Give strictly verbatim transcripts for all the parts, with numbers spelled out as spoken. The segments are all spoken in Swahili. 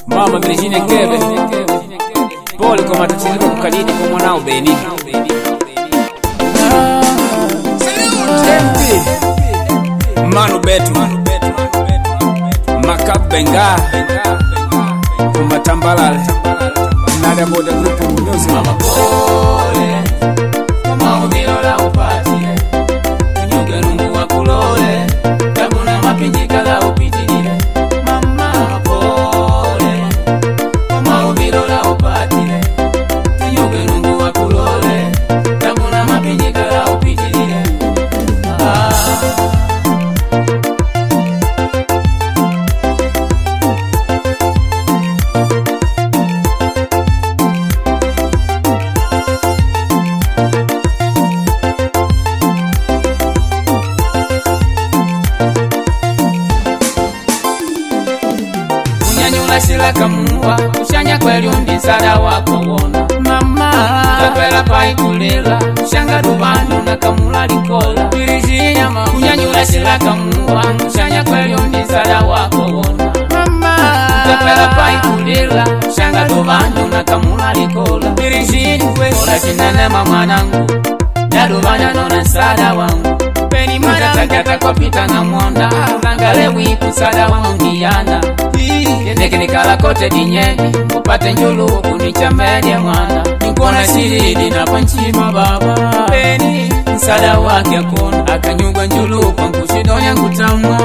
Mama Virginia Kebe pole kwa matatizo kukadidi kwa mwanao Beni. Manu Betu Makabenga Matambalale Nada Boda Grupo Music. Mama pole Mama udhilo la upatile Unyuge nungu wa kulole Kabuna mapinjika la upitilile. Mama pole Mama udhilo la upatile Unyuge nungu wa kulole Kabuna mapinjika la upitilile. Ah Sila kamuwa kushanya kweli undi sada wako wona. Mama kapela pai kulela shanga dubano na kamula likola Virginia mama kunyanyula sila kamuwa kushanya kweli undi sada wako wona. Mama kapela pai kulela shanga dubano na kamula likola Virginia kola chinene mama nangu ya dubana nona sada wangu Beni mwana takata kwa pita na mwonda Zangale wiku sada wangu niyana Kende kinikala kote dinyeni Upate njulu kunichamedia mwana Nikona siridi na panchima baba Beni Nsada wake akona Akanyuga njulu kwa nkushidonya ngutamwa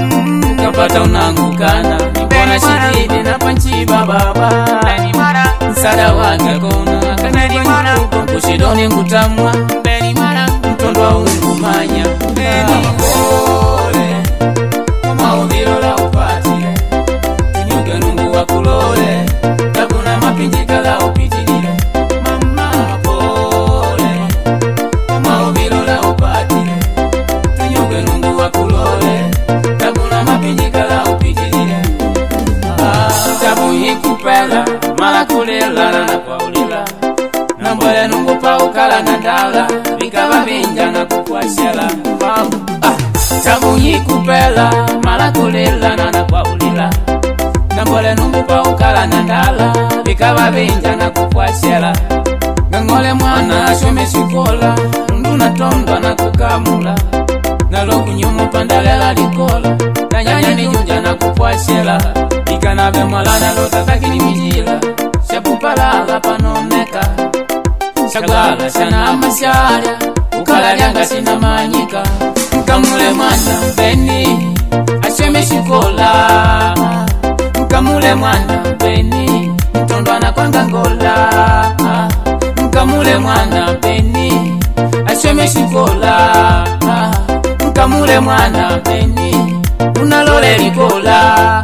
Kapata unangukana Nikona siridi na panchima baba Beni mara Nsada wake akona Akanyuga njulu kwa nkushidonya ngutamwa Beni mara Mtondwa ungumanya Beni pole Mama udhilo la upatile Unyuge nungu wa kulole Kabuna mapinjika la upitilile. Mama pole Mama udhilo la upatile Unyuge nungu wa kulole Kabuna mapinjika la upitilile. Ah tabu hikupela Mala kulela na kwa ulila Nambole nungu pa ukala na dala Vikaba binja na kukwashela. Ah tabu hikupela Mala kulela na kwa ulila Nambole nungu pa ukala na dala Vikaba binja na kukwashela. Ngangole mwana ashome shikola Nduna tondwa na kukamula Nalo kunyumu pandalela likola Nanyanya ni junja na kukwashela. Ikanabe mwalana lota takini mijila Shapupala panoneka Shagala shana amasyara Ukala lyanga sina manyika. Mkamule mwana Beni Asheme shikola Mkamule mwana Beni Mtondwa na kwanga ngola. Mkamule mwana Beni Asheme shikola Mkamule mwana Beni Unalole likola.